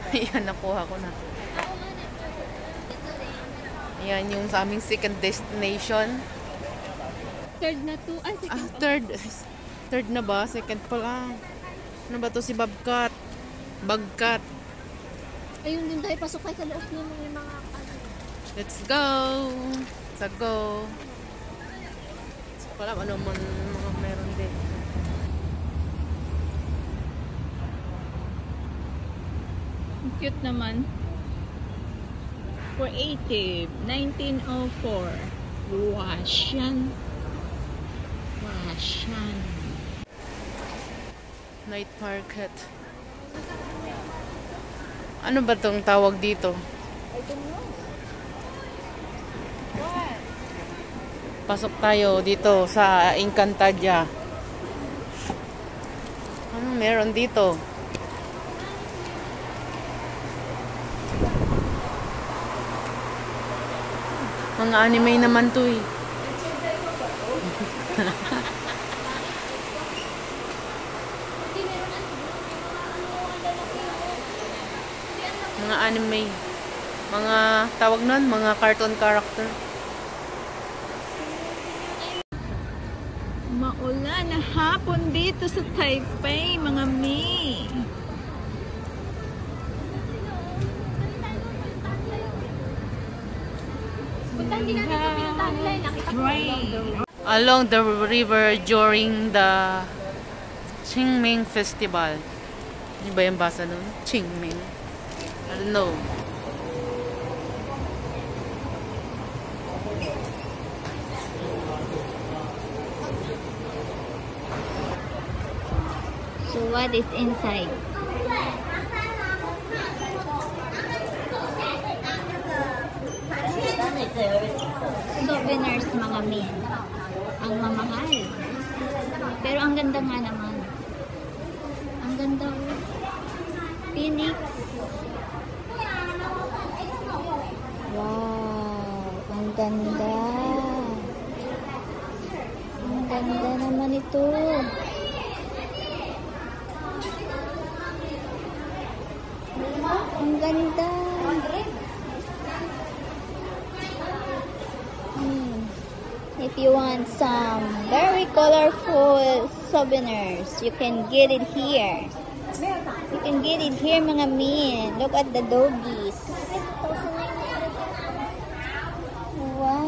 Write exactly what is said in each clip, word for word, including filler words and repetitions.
Ayan, nakuha ko na. Ayan yung sa aming second destination. Third na to. Ah, second. Ah, third. Third na ba? Second pa lang. Ano ba to si Bobcat? Bagcat. Ayun din tayo. Pasok kayo sa loob niya mga mga ano. Let's go! Let's go! Wala ano man mga meron din. Cute naman. Creative. nineteen oh four. Russian. Russian. Night market. Ano ba tong tawag dito? I don't know. What? Pasok tayo dito sa Encantadia. Anong meron dito? Mga anime naman to eh. Mga anime. Mga tawag nun, mga cartoon character. Maulan na hapon dito sa Taipei, mga mi. Along the river during the Qingming Festival. Ano ba yung basa nun? Qingming. I don't know. So what is inside? Souvenirs mga men. Ang mamahal. Pero ang ganda nga naman. Ang ganda oh. Phoenix. Wow. Ang ganda. Ang ganda naman ito. Ang ganda. Hmm. If you want some very colorful souvenirs, you can get it here. You can get it here, mga min. Look at the doggies. Wow.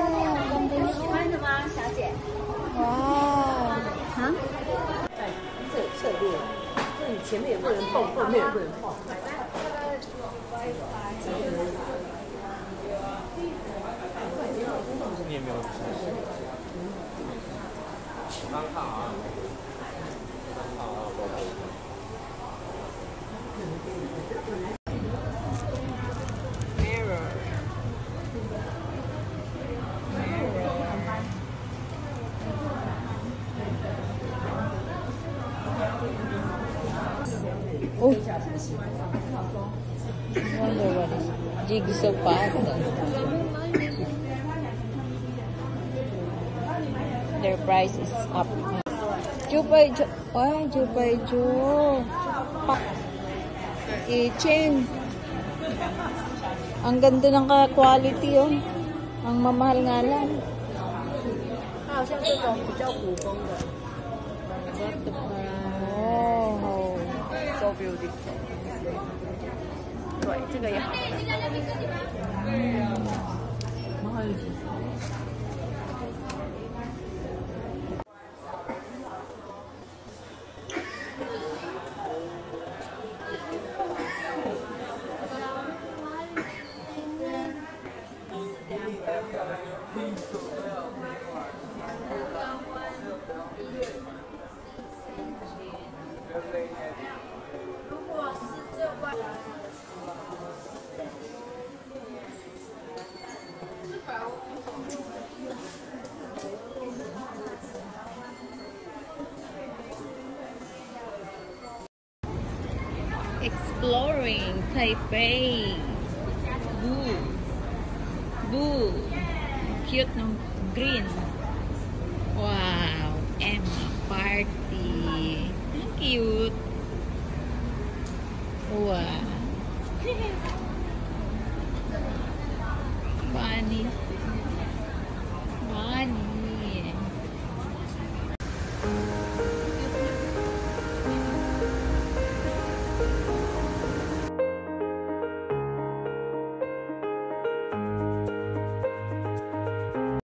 Wow. Huh? 这个策略，就你前面也不能碰，后面也不能碰。你也没有。我刚看啊，刚看啊，包包。Mirror。 Oh, wonder what is jigsaw puzzle. Their price is up. Jupay Jo, ay Jupay Jo. Kitchen. Ang ganda ng quality oh. Ang mamahal nga lang. 它好像这种比较古风的。 Oh. So beautiful. 对，这个也好看。 Exploring Taipei. Boo. Boo. Cute no green. Wow. Emma Party. Ang cute. Wow. Wow.